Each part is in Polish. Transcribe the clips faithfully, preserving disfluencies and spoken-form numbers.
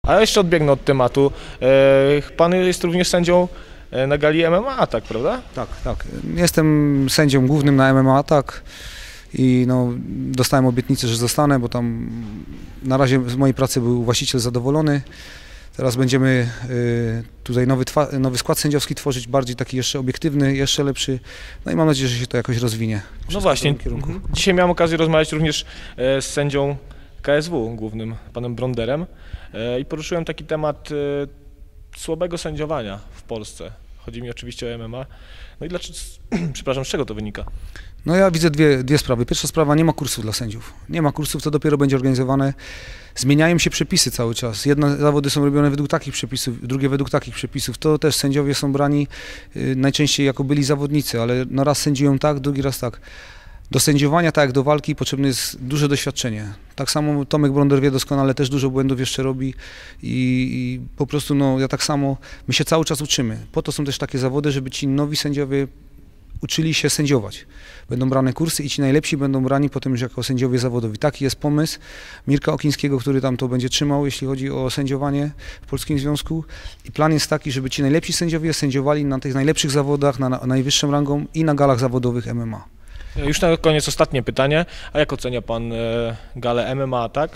A jeszcze odbiegnę od tematu. Pan jest również sędzią na gali M M A, tak, prawda? Tak, tak. Jestem sędzią głównym na M M A, tak. I no, dostałem obietnicę, że zostanę, bo tam na razie z mojej pracy był właściciel zadowolony. Teraz będziemy y, tutaj nowy, nowy skład sędziowski tworzyć, bardziej taki jeszcze obiektywny, jeszcze lepszy. No i mam nadzieję, że się to jakoś rozwinie. No właśnie, dzisiaj miałem okazję rozmawiać również e, z sędzią K S W, głównym panem Bronderem, e, i poruszyłem taki temat e, słabego sędziowania w Polsce. Chodzi mi oczywiście o M M A. No i dlaczego, przepraszam, z czego to wynika? No ja widzę dwie, dwie sprawy. Pierwsza sprawa, nie ma kursów dla sędziów. Nie ma kursów, to dopiero będzie organizowane. Zmieniają się przepisy cały czas. Jedne zawody są robione według takich przepisów, drugie według takich przepisów. To też sędziowie są brani y, najczęściej jako byli zawodnicy, ale no raz sędziują tak, drugi raz tak. Do sędziowania, tak jak do walki, potrzebne jest duże doświadczenie. Tak samo Tomek Bronder wie doskonale, też dużo błędów jeszcze robi i, i po prostu no ja tak samo, my się cały czas uczymy. Po to są też takie zawody, żeby ci nowi sędziowie uczyli się sędziować. Będą brane kursy i ci najlepsi będą brani potem już jako sędziowie zawodowi. Taki jest pomysł Mirka Okińskiego, który tam to będzie trzymał, jeśli chodzi o sędziowanie w Polskim Związku. I plan jest taki, żeby ci najlepsi sędziowie sędziowali na tych najlepszych zawodach, na, na najwyższą rangą i na galach zawodowych M M A. Już na koniec ostatnie pytanie. A jak ocenia pan e, galę M M A, tak?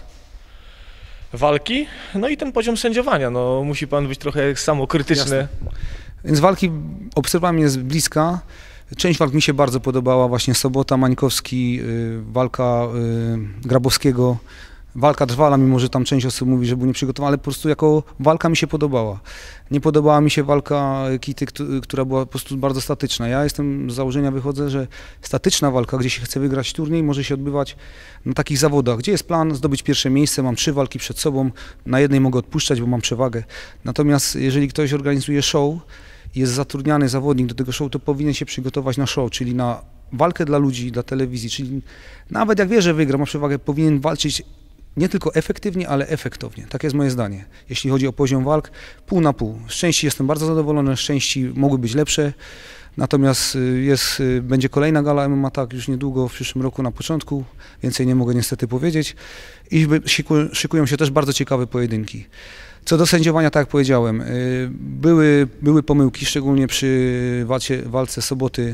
Walki? No i ten poziom sędziowania. No, musi pan być trochę samokrytyczny. Jasne. Więc walki obserwowałem je z bliska. Część walk mi się bardzo podobała, właśnie Sobota, Mańkowski, y, walka y, Grabowskiego. Walka trwała, mimo że tam część osób mówi, że był nieprzygotowany, ale po prostu jako walka mi się podobała. Nie podobała mi się walka Kity, która była po prostu bardzo statyczna. Ja jestem z założenia, wychodzę, że statyczna walka, gdzie się chce wygrać turniej, może się odbywać na takich zawodach, gdzie jest plan zdobyć pierwsze miejsce, mam trzy walki przed sobą, na jednej mogę odpuszczać, bo mam przewagę. Natomiast jeżeli ktoś organizuje show, jest zatrudniany zawodnik do tego show, to powinien się przygotować na show, czyli na walkę dla ludzi, dla telewizji, czyli nawet jak wie, że wygra, ma przewagę, powinien walczyć nie tylko efektywnie, ale efektownie. Tak jest moje zdanie. Jeśli chodzi o poziom walk, pół na pół. Z części jestem bardzo zadowolony, z części mogły być lepsze, natomiast jest, będzie kolejna gala M M A, tak, już niedługo, w przyszłym roku na początku, więcej nie mogę niestety powiedzieć i szykują się też bardzo ciekawe pojedynki. Co do sędziowania, tak jak powiedziałem, były, były pomyłki, szczególnie przy walce, walce Soboty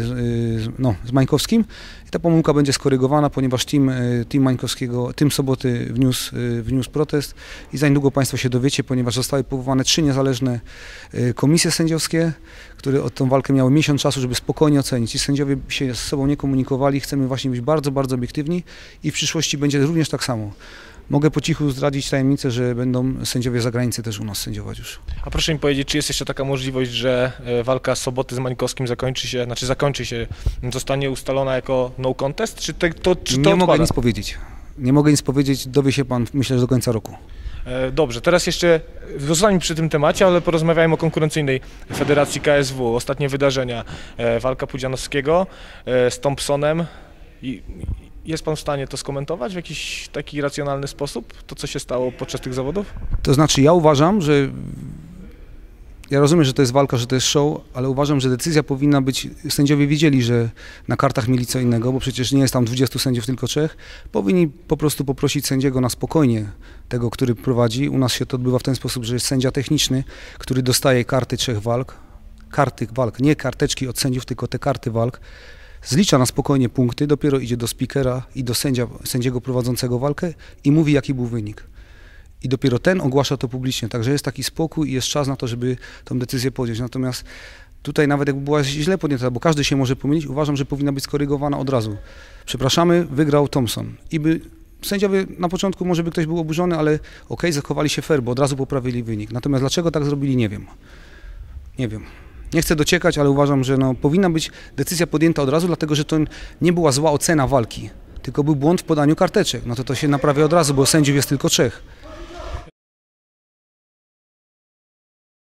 no, z Mańkowskim. I ta pomyłka będzie skorygowana, ponieważ team, team Mańkowskiego, team Soboty wniósł, wniósł protest i za niedługo Państwo się dowiecie, ponieważ zostały powołane trzy niezależne komisje sędziowskie, które od tą walkę miały miesiąc czasu, żeby spokojnie ocenić. I sędziowie się z sobą nie komunikowali, chcemy właśnie być bardzo, bardzo obiektywni i w przyszłości będzie również tak samo. Mogę po cichu zdradzić tajemnicę, że będą sędziowie z zagranicy też u nas sędziować już. A proszę mi powiedzieć, czy jest jeszcze taka możliwość, że walka Soboty z Mańkowskim zakończy się, znaczy zakończy się, zostanie ustalona jako no contest, czy te, to, czy to Nie odpada? mogę nic powiedzieć. Nie mogę nic powiedzieć, dowie się pan, myślę, że do końca roku. Dobrze, teraz jeszcze zostańmy przy tym temacie, ale porozmawiajmy o konkurencyjnej federacji K S W. Ostatnie wydarzenia, walka Pudzianowskiego z Thompsonem. I jest pan w stanie to skomentować w jakiś taki racjonalny sposób, to co się stało podczas tych zawodów? To znaczy ja uważam, że ja rozumiem, że to jest walka, że to jest show, ale uważam, że decyzja powinna być, sędziowie wiedzieli, że na kartach mieli co innego, bo przecież nie jest tam dwudziestu sędziów, tylko trzech. Powinni po prostu poprosić sędziego na spokojnie, tego, który prowadzi. U nas się to odbywa w ten sposób, że jest sędzia techniczny, który dostaje karty trzech walk, karty walk, nie karteczki od sędziów, tylko te karty walk. Zlicza na spokojnie punkty, dopiero idzie do speakera i do sędzia, sędziego prowadzącego walkę i mówi, jaki był wynik. I dopiero ten ogłasza to publicznie, także jest taki spokój i jest czas na to, żeby tą decyzję podjąć. Natomiast tutaj nawet jakby była źle podjęta, bo każdy się może pomylić, uważam, że powinna być skorygowana od razu. Przepraszamy, wygrał Thompson. I by sędziowie na początku może by ktoś był oburzony, ale okej, okay, zachowali się fair, bo od razu poprawili wynik. Natomiast dlaczego tak zrobili, nie wiem. Nie wiem. Nie chcę dociekać, ale uważam, że no, powinna być decyzja podjęta od razu, dlatego że to nie była zła ocena walki, tylko był błąd w podaniu karteczek. No to to się naprawia od razu, bo sędziów jest tylko trzech.